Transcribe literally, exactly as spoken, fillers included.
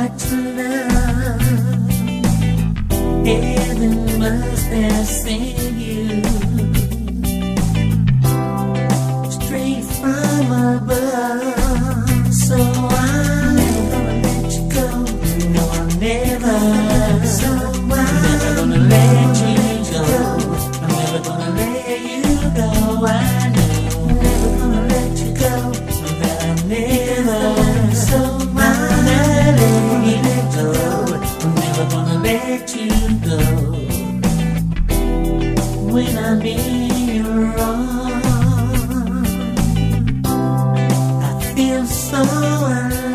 much love. Heaven must have sent you straight from above. So I'm never gonna let you go. No, I'm never. So I'm never gonna let you go. I'm never gonna let you go. I know I'm never gonna let you go. That I never. So I'm never gonna let you go. I'm never gonna let you go. When I'm in your arms, I feel so alive.